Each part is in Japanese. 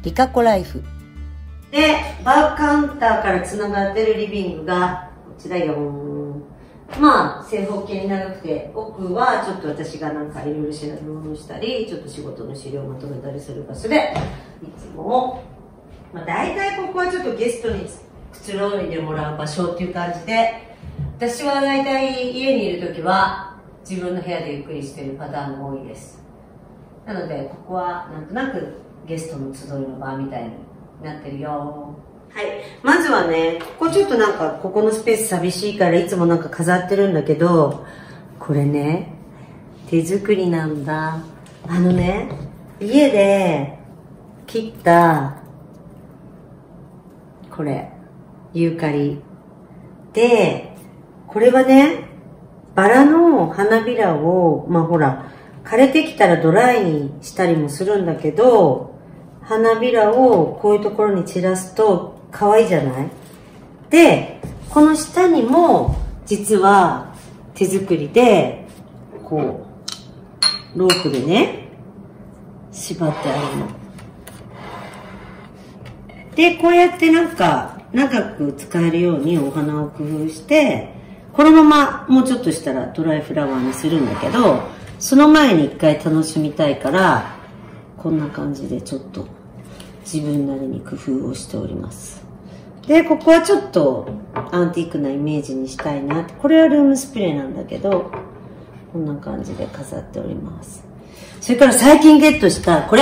リカコライフで、バーカウンターからつながってるリビングがこちらよ。まあ正方形に長くて、奥はちょっと私がなんかいろいろ調べ物したり、ちょっと仕事の資料をまとめたりする場所で、いつも、まあ大体ここはちょっとゲストにくつろいでもらう場所っていう感じで、私は大体家にいるときは自分の部屋でゆっくりしてるパターンが多いです。なので、ここはなんとなくゲストの集いの場みたいになってるよ。はい。まずはね、ここちょっとなんか、ここのスペース寂しいからいつもなんか飾ってるんだけど、これね、手作りなんだ。家で切った、これ、ユーカリ。で、これはね、バラの花びらを、まあほら、枯れてきたらドライにしたりもするんだけど、花びらをこういうところに散らすと可愛いじゃない？で、この下にも実は手作りで、こう、ロープでね、縛ってあるの。で、こうやってなんか長く使えるようにお花を工夫して、このままもうちょっとしたらドライフラワーにするんだけど、その前に一回楽しみたいから、こんな感じでちょっと自分なりに工夫をしております。で、ここはちょっとアンティークなイメージにしたいなって。これはルームスプレーなんだけど、こんな感じで飾っております。それから最近ゲットしたこれ。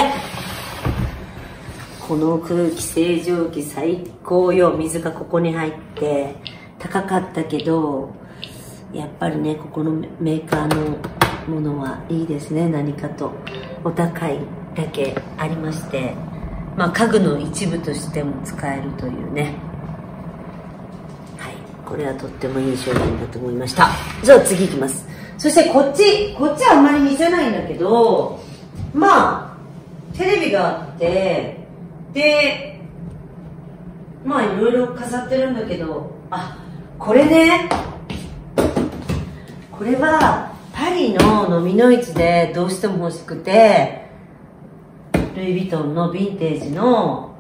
この空気清浄機最高よ。水がここに入って高かったけど、やっぱりね、ここのメーカーのものはいいですね。何かとお高いだけありまして、まあ家具の一部としても使えるというね。はい、これはとってもいい商品だと思いました。じゃあ次いきます。そしてこっちはあんまり見せないんだけど、まあテレビがあって、で、まあいろいろ飾ってるんだけど、これね、これはパリの飲みの市でどうしても欲しくて、ルイ・ヴィトンのヴィンテージの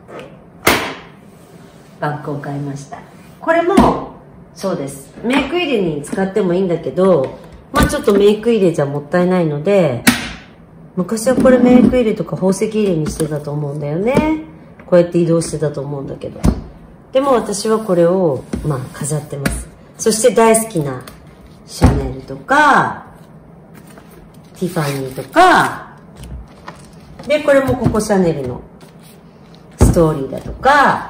バッグを買いました。これもそうです。メイク入れに使ってもいいんだけど、まあちょっとメイク入れじゃもったいないので、昔はこれメイク入れとか宝石入れにしてたと思うんだよね。こうやって移動してたと思うんだけど。でも私はこれをまあ飾ってます。そして大好きなシャネルとか、ティファニーとか、で、これもココシャネルのストーリーだとか、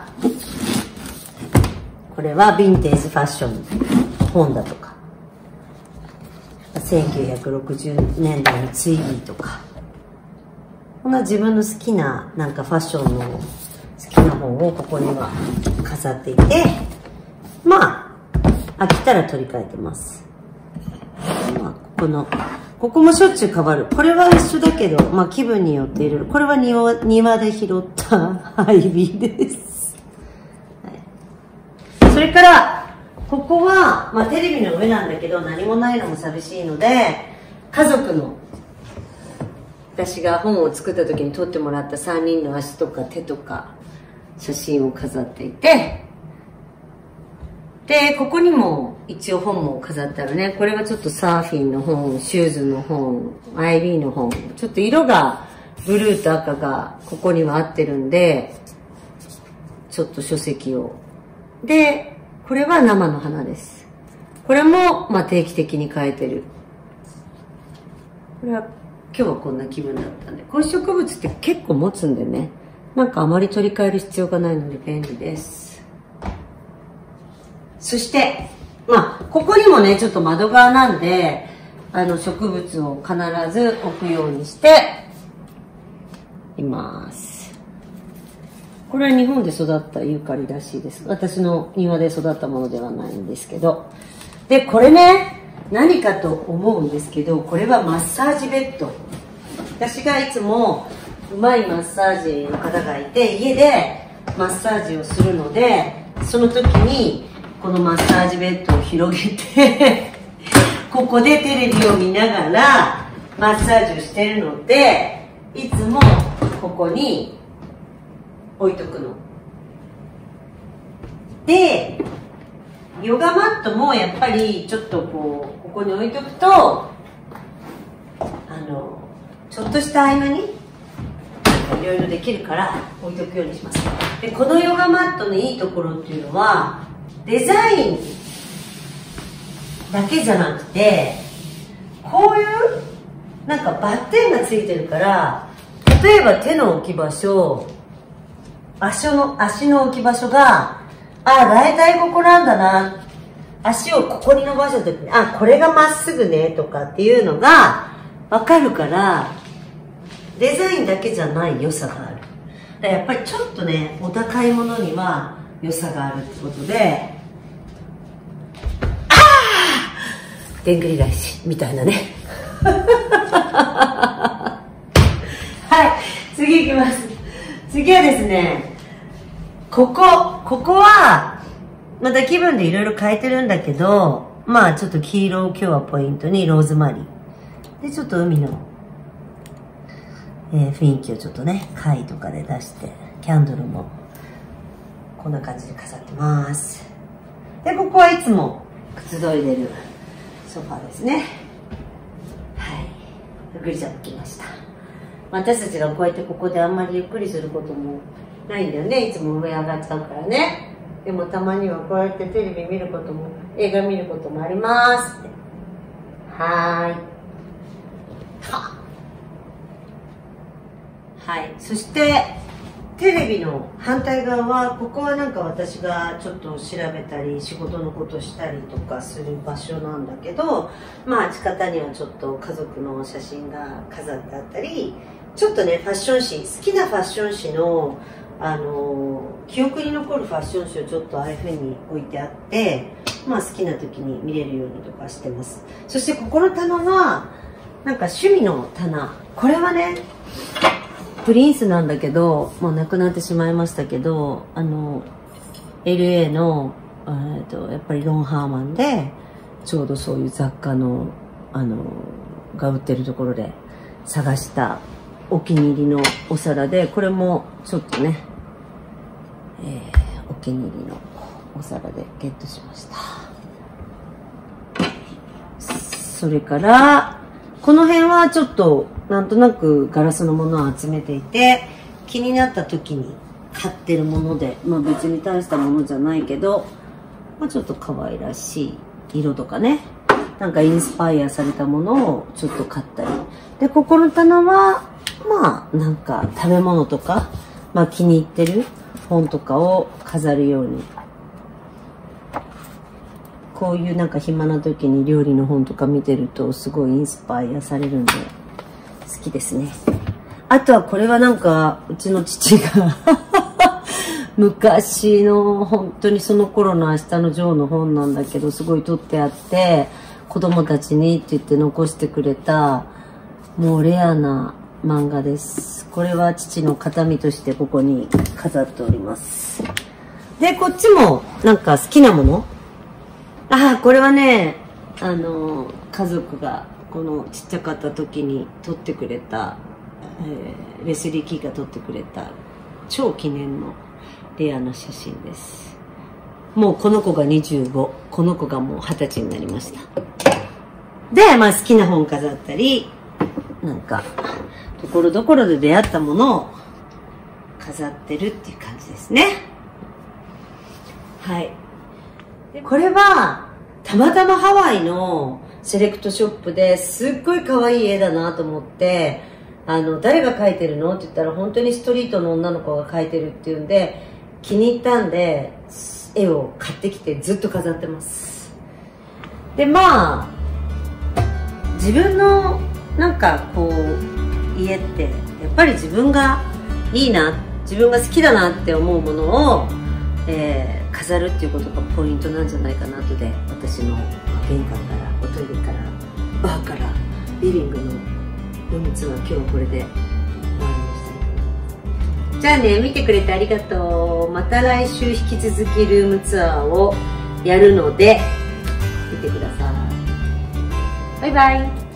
これはヴィンテージファッション本だとか、1960年代のツイビーとか、こんな自分の好きななんかファッションの好きな本をここには飾っていて、まあ、飽きたら取り替えてます。まあ、ここもしょっちゅう変わる。これは一緒だけど、まあ気分によっていろいろ。これは庭で拾ったアイビーです。はい、それから、ここは、まあテレビの上なんだけど、何もないのも寂しいので、家族の、私が本を作った時に撮ってもらった3人の足とか手とか、写真を飾っていて、で、ここにも一応本も飾ってあるね。これはちょっとサーフィンの本、シューズの本、IB の本。ちょっと色がブルーと赤がここには合ってるんで、ちょっと書籍を。で、これは生の花です。これもまあ定期的に変えてる。これは今日はこんな気分だったんで。こういう植物って結構持つんでね。なんかあまり取り替える必要がないので便利です。そして、まあ、ここにもね、ちょっと窓側なんで、植物を必ず置くようにしています。これは日本で育ったユーカリらしいです。私の庭で育ったものではないんですけど。で、これね、何かと思うんですけど、これはマッサージベッド。私がいつもうまいマッサージの方がいて、家でマッサージをするので、その時に、このマッサージベッドを広げてここでテレビを見ながらマッサージをしてるので、いつもここに置いとくので、ヨガマットもやっぱりちょっとここに置いとくとちょっとした合間にいろいろできるから置いとくようにします。でこのヨガマットのいいところっていうのはデザインだけじゃなくて、こういうなんかバッテンがついてるから、例えば手の置き場所、足の置き場所が大体ここなんだな、足をここに伸ばした時にこれがまっすぐねとかっていうのが分かるから、デザインだけじゃない良さがある。やっぱりちょっとね、お高いものには良さがあるってことで、でんぐり返しみたいなねはい、次行きます。次はですね、ここはまた気分でいろいろ変えてるんだけど、まあちょっと黄色を今日はポイントにローズマリーで、ちょっと海の、雰囲気をちょっとね、貝とかで出して、キャンドルもこんな感じで飾ってます。でここはいつもくつろいでるソファーですね。はい、ゆっくりちゃんと来ました。私たちがこうやってここであんまりゆっくりすることもないんだよね。いつも上上がっちゃうからね。でもたまにはこうやってテレビ見ることも映画見ることもありますって。はい、そしてテレビの反対側は、ここはなんか私がちょっと調べたり仕事のことしたりとかする場所なんだけど、まあ地方にはちょっと家族の写真が飾ってあったり、ちょっとねファッション誌、好きなファッション誌の記憶に残るファッション誌をちょっとああいう風に置いてあって、まあ好きな時に見れるようにとかしてます。そしてここの棚はなんか趣味の棚、これはねプリンスなんだけど、もう亡くなってしまいましたけど、LA のやっぱりロンハーマンでちょうどそういう雑貨のが売ってるところで探したお気に入りのお皿で、これもちょっとね、お気に入りのお皿でゲットしました。それからこの辺はちょっとなんとなくガラスのものを集めていて、気になった時に買ってるもので、まあ別に大したものじゃないけど、まあちょっと可愛らしい色とかね、なんかインスパイアされたものをちょっと買ったり。で、ここの棚は、まあなんか食べ物とか、まあ気に入ってる本とかを飾るように。こういうなんか暇な時に料理の本とか見てるとすごいインスパイアされるんで好きですね。あとはこれはなんかうちの父が昔の本当にその頃の明日のジョーの本なんだけど、すごい取ってあって子供たちにって言って残してくれたもうレアな漫画です。これは父の形見としてここに飾っております。でこっちもなんか好きなもの、これはね家族がこのちっちゃかった時に撮ってくれた、レスリー・キーが撮ってくれた超記念のレアな写真です。もうこの子が25、この子がもう20歳になりました。で、まあ好きな本飾ったり、なんかところどころで出会ったものを飾ってるっていう感じですね。はい。これはたまたまハワイのセレクトショップですっごい可愛い絵だなと思って、誰が描いてるのって言ったら本当にストリートの女の子が描いてるっていうんで気に入ったんで絵を買ってきてずっと飾ってます。でまあ自分のなんかこう家ってやっぱり自分がいいな、自分が好きだなって思うものを、飾るっていうことがポイントなんじゃないかなとで、私の玄関からおトイレからバーからリビングのルームツアー、今日はこれで終わりにしたいと思います。じゃあね、見てくれてありがとう。また来週引き続きルームツアーをやるので見てください。バイバイ。